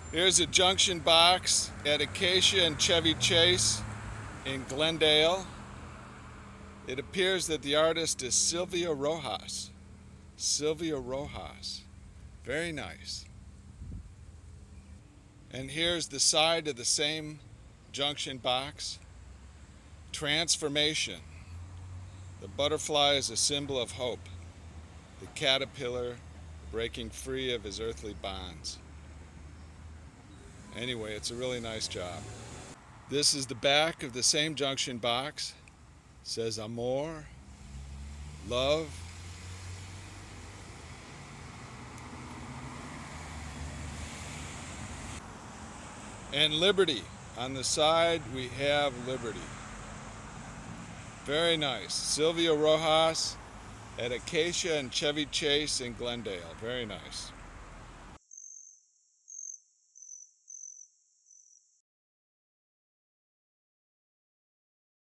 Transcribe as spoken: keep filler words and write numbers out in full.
Here's a Junction box at Acacia and Chevy Chase in Glendale. It appears that the artist is Sylvia Rojas. Sylvia Rojas. Very nice. And here's the side of the same Junction box. Transformation. The butterfly is a symbol of hope. The caterpillar breaking free of his earthly bonds. Anyway, it's a really nice job. This is the back of the same Junction box. It says Amor, love, and liberty. On the side we have liberty. Very nice. Sylvia Rojas at Acacia and Chevy Chase in Glendale. Very nice.